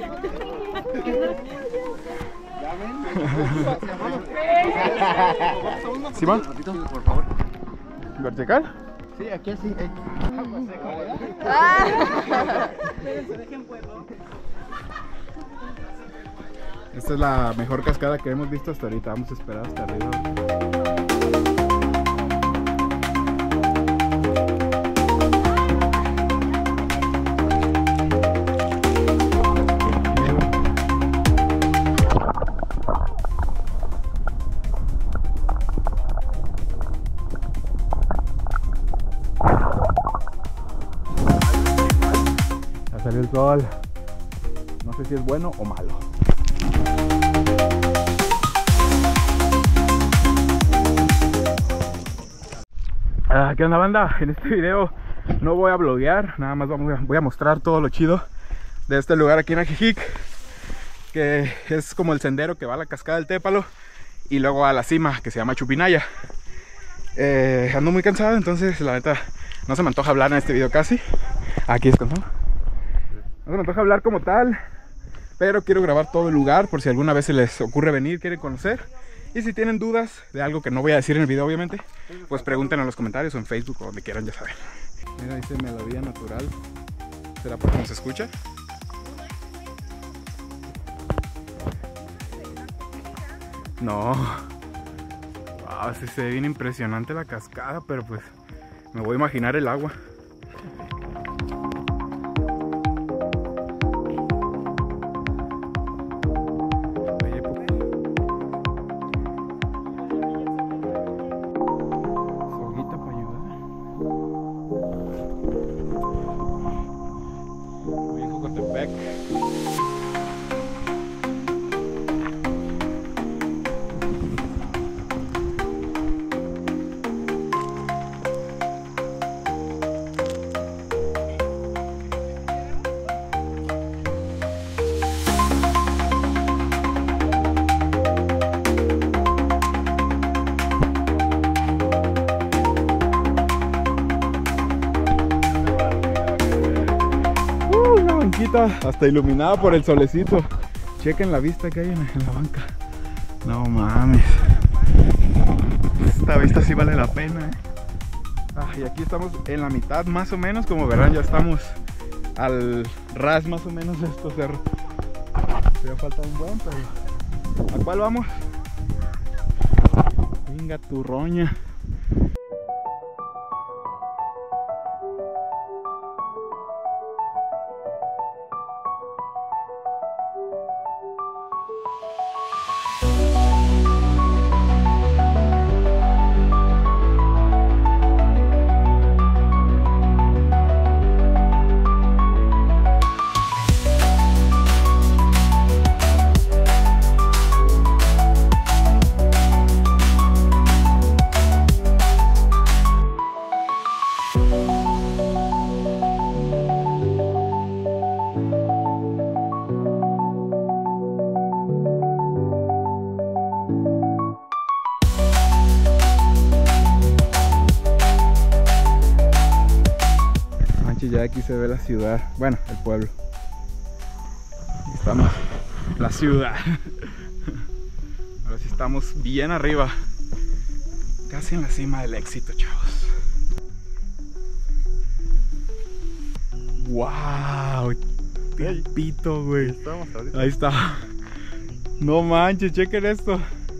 ¿Sí va? Por favor. ¿Vertical? Sí, aquí así. Esta es la mejor cascada que hemos visto hasta ahorita. Vamos a esperar hasta arriba. Ya salió el sol. No sé si es bueno o malo. ¿Qué onda, banda? En este video no voy a vloguear, nada más voy a mostrar todo lo chido de este lugar aquí en Ajijic, que es como el sendero que va a la cascada del Tépalo y luego a la cima, que se llama Chupinaya. Ando muy cansado, entonces la neta no se me antoja hablar en este video casi. Aquí descansando. No se me antoja hablar como tal, pero quiero grabar todo el lugar por si alguna vez se les ocurre venir, quieren conocer. Y si tienen dudas de algo que no voy a decir en el video, obviamente, pues pregunten en los comentarios o en Facebook o donde quieran, ya saben. Mira, dice melodía natural. ¿Será por cómo se escucha? No. Wow, sí se ve bien impresionante la cascada, pero pues me voy a imaginar el agua. Hasta iluminada por el solecito. Chequen la vista que hay en la banca. No mames. Esta vista sí vale la pena, y aquí estamos en la mitad más o menos. Como verán, ya estamos al ras más o menos de estos cerros. Todavía falta un buen, pero ¿a cuál vamos? Venga tu roña. Ya aquí se ve la ciudad, bueno, el pueblo. Aquí estamos, la ciudad. Ahora sí estamos bien arriba, casi en la cima del éxito, chavos. Wow, pito, güey. Ahí está. No manches, chequen esto.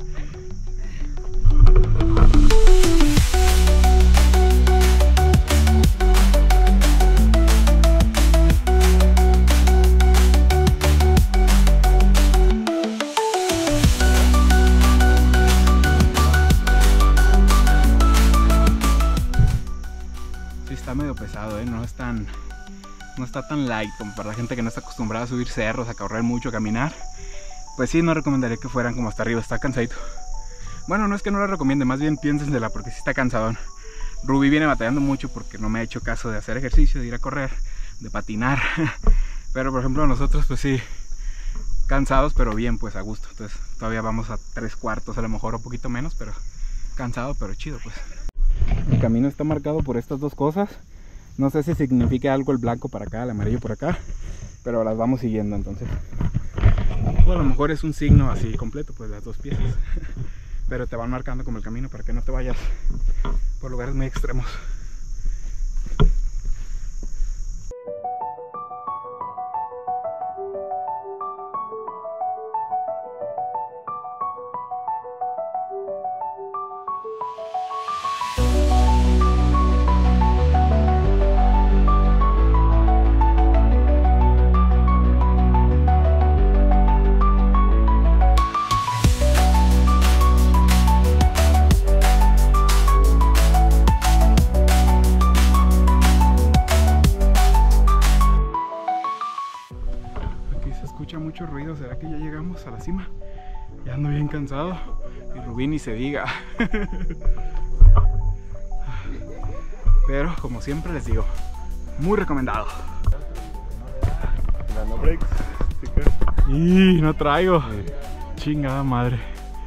Medio pesado, no está tan light como para la gente que no está acostumbrada a subir cerros, a correr mucho, a caminar. Pues sí, no recomendaría que fueran como hasta arriba, está cansadito. Bueno, no es que no lo recomiende, más bien piénsensela porque sí está cansadón. Ruby viene batallando mucho porque no me ha hecho caso de hacer ejercicio, de ir a correr, de patinar. Pero por ejemplo nosotros pues sí, cansados pero bien, pues a gusto. Entonces todavía vamos a 3/4 a lo mejor, un poquito menos, pero cansado pero chido pues. El camino está marcado por estas dos cosas. No sé si significa algo el blanco para acá, el amarillo por acá. pero las vamos siguiendo, entonces o a lo mejor es un signo así completo, pues las dos piezas. Pero te van marcando como el camino para que no te vayas por lugares muy extremos. Mucho ruido, ¿será que ya llegamos a la cima? Ya ando bien cansado y Rubí ni se diga. Pero como siempre les digo, muy recomendado. Y no traigo. Chingada madre.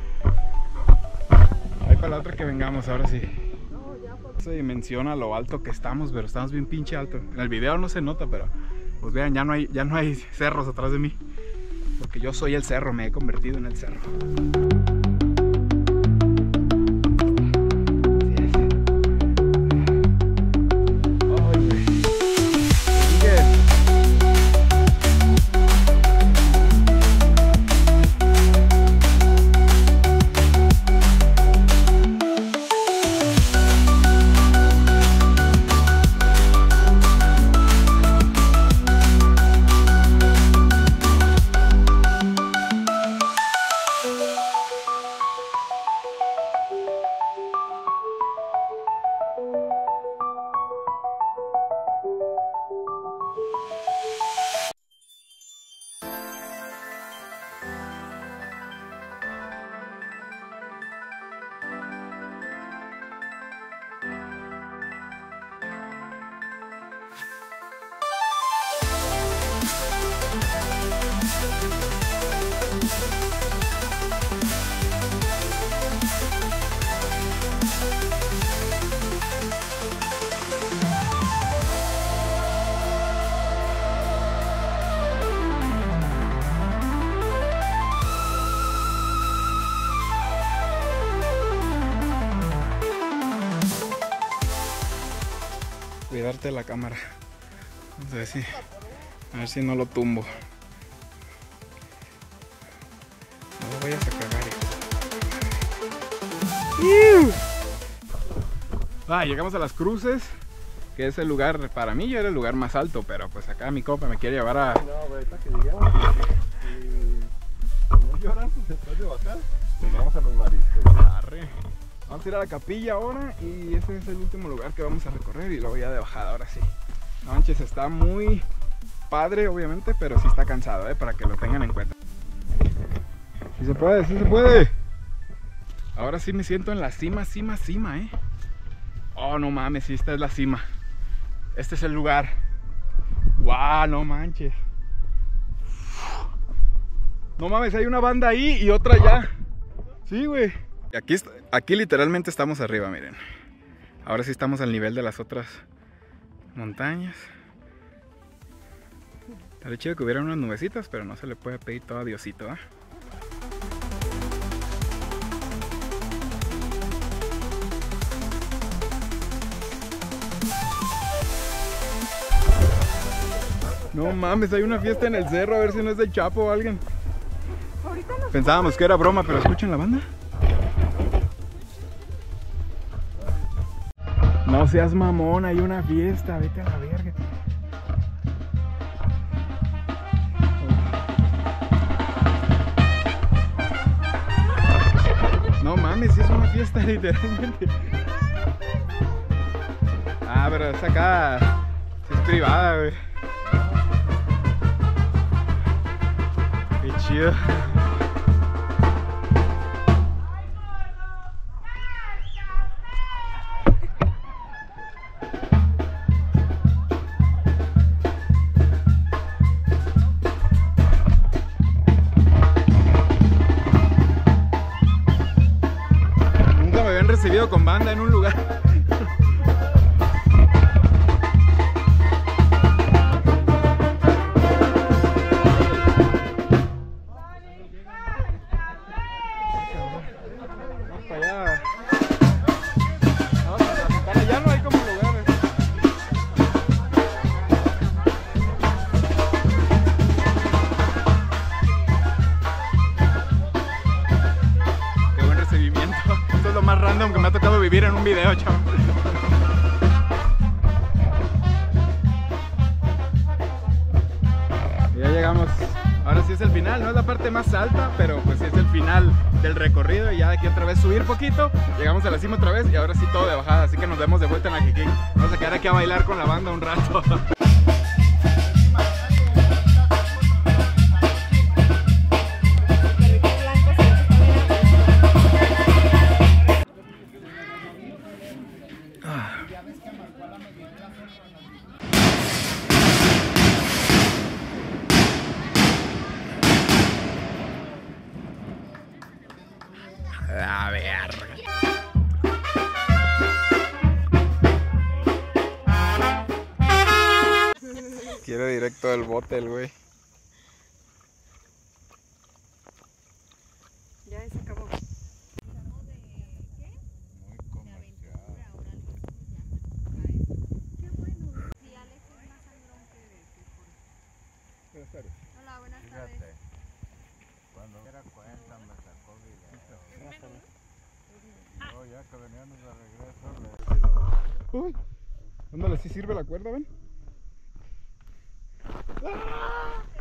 Ahí para la otra que vengamos, ahora sí. Se dimensiona lo alto que estamos, pero estamos bien pinche alto. En el video no se nota, pero pues vean, ya no hay cerros atrás de mí. Porque yo soy el cerro, me he convertido en el cerro. Cuidarte de la cámara. Vamos a ver si no lo tumbo. No lo vayas a cagar, hijo. Llegamos a Las Cruces, que es el lugar, para mí ya era el lugar más alto, pero pues acá mi compa me quiere llevar a... No, ahorita que lleguemos y no lloran después de bajar, pues vamos a los mariscos. Arre. Vamos a ir a la capilla ahora y ese es el último lugar que vamos a recorrer y luego ya de bajada, ahora sí. No manches, está muy padre obviamente, pero sí está cansado, para que lo tengan en cuenta. Sí se puede, sí se puede. Ahora sí me siento en la cima, Oh, no mames, sí, esta es la cima. Este es el lugar. Guau, no manches. No mames, hay una banda ahí y otra allá. Sí, güey. Aquí literalmente estamos arriba, miren. Ahora sí estamos al nivel de las otras montañas. Estaría chido que hubiera unas nubecitas, pero no se le puede pedir todo a Diosito, ¿eh? No mames, hay una fiesta en el cerro, a ver si no es del Chapo o alguien. Pensábamos que era broma, pero escuchen la banda. No seas mamón, hay una fiesta, vete a la verga. No mames, sí es una fiesta literalmente. Ah, pero es acá, es privada, güey. Qué chido. Recibido con banda en un lugar. un video, chavo. Ya llegamos. Ahora sí es el final, no es la parte más alta, pero pues sí es el final del recorrido y ya de aquí otra vez subir poquito, llegamos a la cima otra vez y ahora sí todo de bajada, así que nos vemos de vuelta en Ajijic. Vamos a quedar aquí a bailar con la banda un rato. A ver. Quiere directo del bote el güey. Ya se acabó. Muy comercial. Qué bueno. Sí, Alex es más sangrón que por. Buenas tardes. Hola, buenas tardes. Fíjate, cuando era cuenta me sacó video. No, ya que veníamos de regreso, Uy. Ándale, sí sirve la cuerda, ven. ¡Ah!